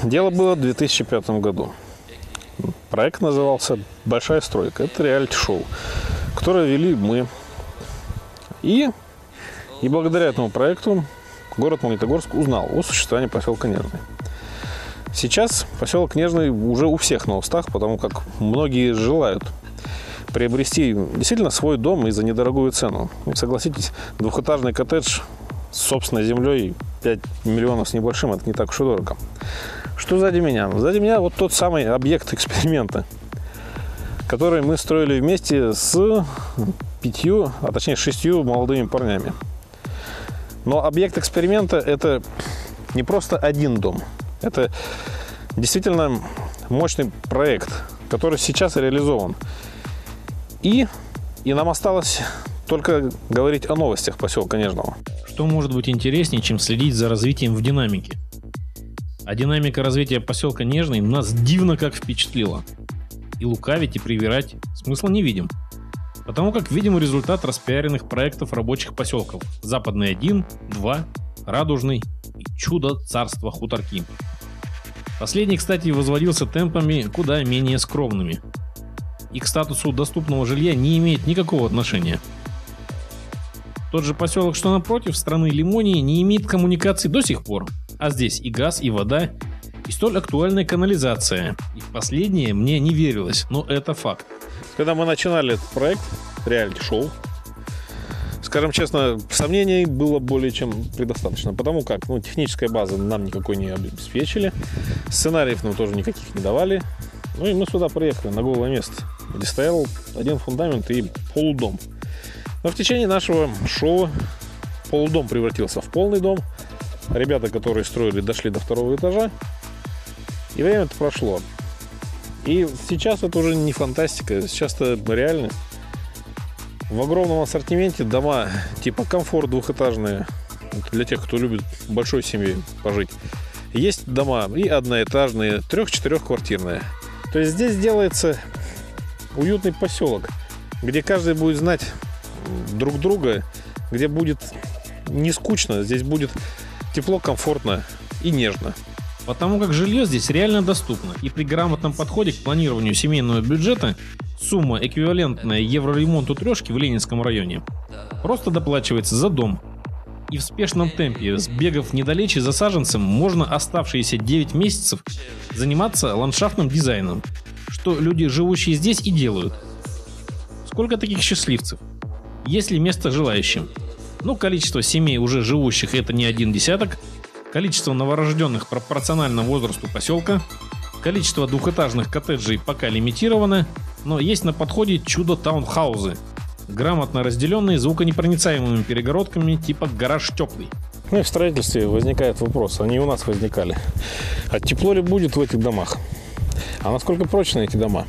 Дело было в 2005 году. Проект назывался «Большая стройка». Это реалити-шоу, которое вели мы. И благодаря этому проекту город Магнитогорск узнал о существовании поселка Нежный. Сейчас поселок Нежный уже у всех на устах, потому как многие желают приобрести действительно свой дом и за недорогую цену. И согласитесь, двухэтажный коттедж с собственной землей 5 миллионов с небольшим, это не так уж и дорого. Что сзади меня? Сзади меня вот тот самый объект эксперимента, который мы строили вместе с 6 молодыми парнями. Но объект эксперимента – это не просто один дом. Это действительно мощный проект, который сейчас реализован. И нам осталось только говорить о новостях поселка Нежного. Что может быть интереснее, чем следить за развитием в динамике? А динамика развития поселка Нежный нас дивно как впечатлила. И лукавить, и привирать смысла не видим. Потому как видим результат распиаренных проектов рабочих поселков. Западный 1, 2, Радужный и чудо царства Хуторки. Последний, кстати, возводился темпами куда менее скромными. И к статусу доступного жилья не имеет никакого отношения. Тот же поселок, что напротив, страны Лимонии, не имеет коммуникаций до сих пор. А здесь и газ, и вода, и столь актуальная канализация. И в последнее мне не верилось, но это факт. Когда мы начинали этот проект, реалити-шоу, скажем честно, сомнений было более чем предостаточно. Потому как техническая база нам никакой не обеспечили, сценариев нам тоже никаких не давали. И мы сюда приехали, на голое место, где стоял один фундамент и полудом. Но в течение нашего шоу полудом превратился в полный дом. Ребята, которые строили, дошли до 2-го этажа. И время-то прошло. И сейчас это уже не фантастика, сейчас это реальность. В огромном ассортименте дома типа комфорт двухэтажные, для тех, кто любит большой семьей пожить. Есть дома и одноэтажные, 3-4-квартирные. То есть здесь делается уютный поселок, где каждый будет знать друг друга, где будет не скучно, здесь будет тепло, комфортно и нежно. Потому как жилье здесь реально доступно, и при грамотном подходе к планированию семейного бюджета сумма, эквивалентная евроремонту трешки в Ленинском районе, просто доплачивается за дом. И в спешном темпе, сбегав недалече за саженцем, можно оставшиеся 9 месяцев заниматься ландшафтным дизайном, что люди, живущие здесь, и делают. Сколько таких счастливцев? Есть ли место желающим? Количество семей, уже живущих, это не один десяток. Количество новорожденных пропорционально возрасту поселка. Количество двухэтажных коттеджей пока лимитировано, но есть на подходе чудо-таунхаузы, грамотно разделенные звуконепроницаемыми перегородками типа гараж теплый. И в строительстве возникает вопрос, они у нас возникали. А тепло ли будет в этих домах? А насколько прочны эти дома?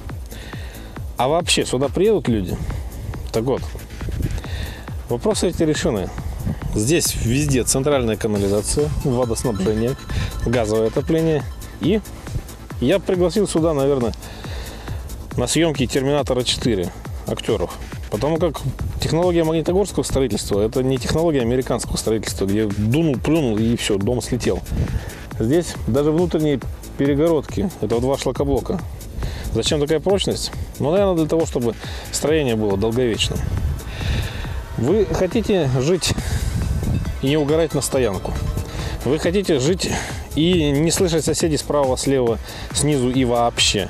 А вообще сюда приедут люди? Так вот, вопросы эти решены. Здесь везде центральная канализация, водоснабжение, газовое отопление. И я пригласил сюда, наверное, на съемки «Терминатора 4» актеров. Потому как технология магнитогорского строительства – это не технология американского строительства, где дунул, плюнул и все, дом слетел. Здесь даже внутренние перегородки – это 2 шлакоблока. Зачем такая прочность? Наверное, для того, чтобы строение было долговечным. Вы хотите жить и не угорать на стоянку. Вы хотите жить и не слышать соседей справа, слева, снизу и вообще.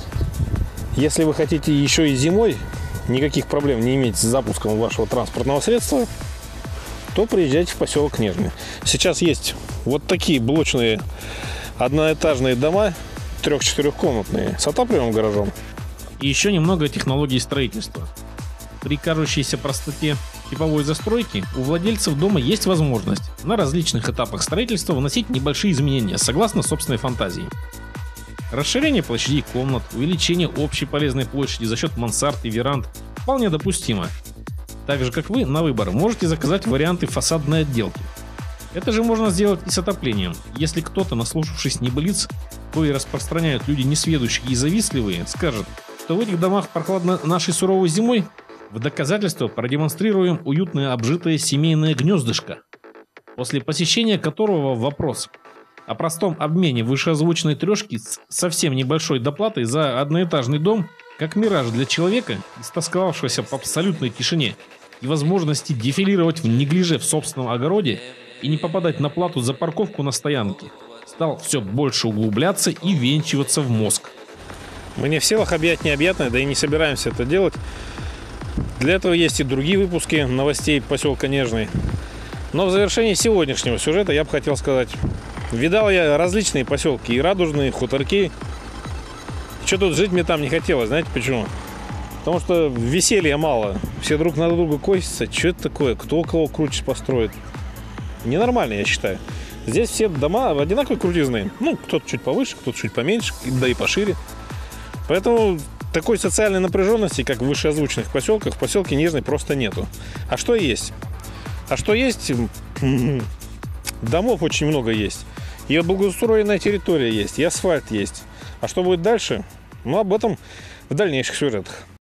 Если вы хотите еще и зимой никаких проблем не иметь с запуском вашего транспортного средства, то приезжайте в поселок Нежный. Сейчас есть вот такие блочные одноэтажные дома, 3-4-комнатные, с отапливаемым гаражом. И еще немного технологий строительства. При кажущейся простоте типовой застройки у владельцев дома есть возможность на различных этапах строительства вносить небольшие изменения согласно собственной фантазии. Расширение площадей комнат, увеличение общей полезной площади за счет мансард и веранд вполне допустимо. Так же, как вы, на выбор можете заказать варианты фасадной отделки. Это же можно сделать и с отоплением. Если кто-то, наслушавшись небылиц, кои распространяют люди несведущие и завистливые, скажет, что в этих домах прохладно нашей суровой зимой, в доказательство продемонстрируем уютное обжитое семейное гнездышко, после посещения которого вопрос: о простом обмене вышеозвученной трешки с совсем небольшой доплатой за одноэтажный дом, как мираж для человека, истосковавшегося по абсолютной тишине и возможности дефилировать в неглиже в собственном огороде и не попадать на плату за парковку на стоянке, стал все больше углубляться и венчиваться в мозг. Мы не в силах объять необъятное, да и не собираемся это делать. Для этого есть и другие выпуски новостей поселка Нежный. Но в завершении сегодняшнего сюжета я бы хотел сказать: видал я различные поселки, и радужные, хуторки. Что тут жить мне там не хотелось, знаете почему? Потому что веселья мало. Все друг на друга косятся. Что это такое? Кто кого круче построит? Ненормально, я считаю. Здесь все дома одинаково крутизны. Ну, кто-то чуть повыше, кто-то чуть поменьше, да и пошире. Поэтому такой социальной напряженности, как в вышеозвученных поселках, в поселке Нежный просто нету. А что есть? А что есть? Домов очень много есть. И благоустроенная территория есть, и асфальт есть. А что будет дальше? Ну, об этом в дальнейших сюжетах.